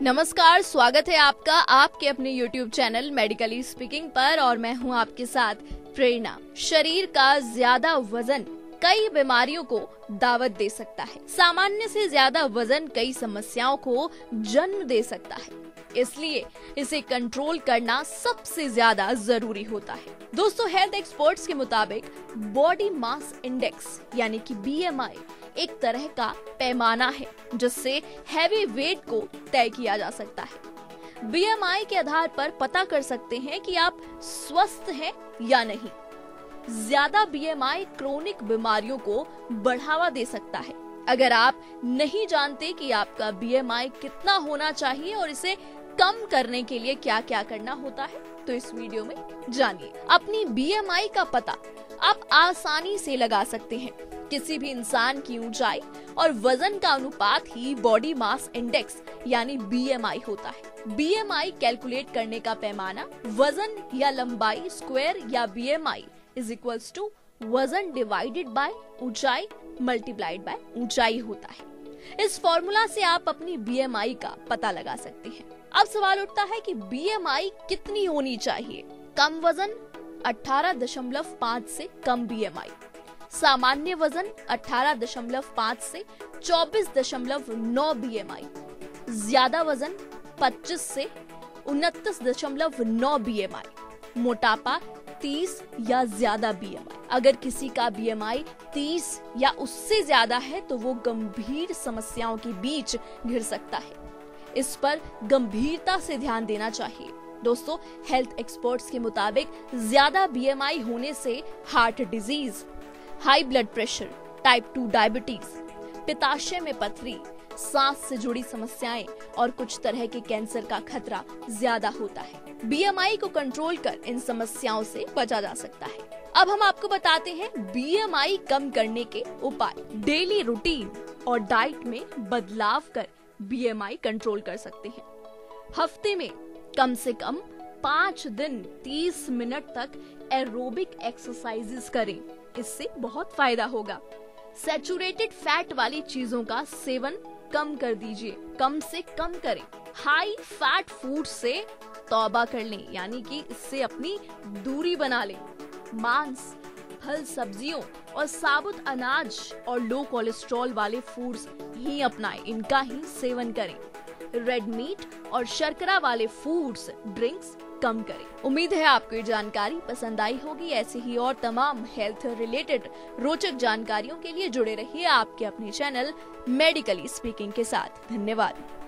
नमस्कार, स्वागत है आपका आपके अपने YouTube चैनल मेडिकली स्पीकिंग पर और मैं हूं आपके साथ प्रेरणा। शरीर का ज्यादा वजन कई बीमारियों को दावत दे सकता है। सामान्य से ज्यादा वजन कई समस्याओं को जन्म दे सकता है, इसलिए इसे कंट्रोल करना सबसे ज्यादा जरूरी होता है। दोस्तों, हेल्थ एक्सपर्ट्स के मुताबिक बॉडी मास इंडेक्स यानी कि BMI एक तरह का पैमाना है जिससे हैवी वेट को तय किया जा सकता है। BMI के आधार पर पता कर सकते हैं कि आप स्वस्थ हैं या नहीं। ज्यादा BMI क्रोनिक बीमारियों को बढ़ावा दे सकता है। अगर आप नहीं जानते कि आपका BMI कितना होना चाहिए और इसे कम करने के लिए क्या क्या करना होता है, तो इस वीडियो में जानिए। अपनी BMI का पता आप आसानी से लगा सकते हैं। किसी भी इंसान की ऊंचाई और वजन का अनुपात ही बॉडी मास इंडेक्स यानी BMI होता है। BMI कैलकुलेट करने का पैमाना वजन या लंबाई स्क्वायर या BMI इज इक्वल्स टू वजन डिवाइडेड बाय ऊंचाई मल्टीप्लाइड बाय ऊंचाई होता है। इस फॉर्मूला से आप अपनी BMI का पता लगा सकते हैं। अब सवाल उठता है कि BMI कितनी होनी चाहिए। कम वजन 18.5 से कम BMI, सामान्य वजन 18.5 से 24.9 BMI, ज्यादा वजन 25 से 29.9 BMI, मोटापा 30 या ज्यादा BMI। अगर किसी का BMI 30 या उससे ज्यादा है तो वो गंभीर समस्याओं के बीच घिर सकता है। इस पर गंभीरता से ध्यान देना चाहिए। दोस्तों, हेल्थ एक्सपर्ट्स के मुताबिक ज्यादा BMI होने से heart disease, high blood pressure, type 2 diabetes, पित्ताशय में पथरी, सांस से जुड़ी समस्याएं और कुछ तरह के कैंसर का खतरा ज्यादा होता है। BMI को कंट्रोल कर इन समस्याओं से बचा जा सकता है। अब हम आपको बताते हैं BMI कम करने के उपाय। डेली रूटीन और डाइट में बदलाव कर BMI कंट्रोल कर सकते हैं। हफ्ते में कम से कम 5 दिन 30 मिनट तक एरोबिक एक्सरसाइजेस करें, इससे बहुत फायदा होगा। सैचुरेटेड फैट वाली चीजों का सेवन कम कर दीजिए, कम से कम करें। हाई फैट फूड से तौबा कर लें, यानी कि इससे अपनी दूरी बना लें। मांस, फल, सब्जियों और साबुत अनाज और लो कोलेस्ट्रॉल वाले फूड्स ही अपनाएं, इनका ही सेवन करें। रेड मीट और शर्करा वाले फूड्स, ड्रिंक्स कम करें। उम्मीद है आपको ये जानकारी पसंद आई होगी। ऐसे ही और तमाम हेल्थ रिलेटेड रोचक जानकारियों के लिए जुड़े रहिए आपके अपने चैनल मेडिकली स्पीकिंग के साथ। धन्यवाद।